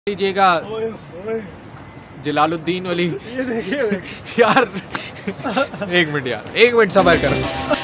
लीजिएगा जलालुद्दीन वली। ये देखिए यार एक मिनट सबर करो।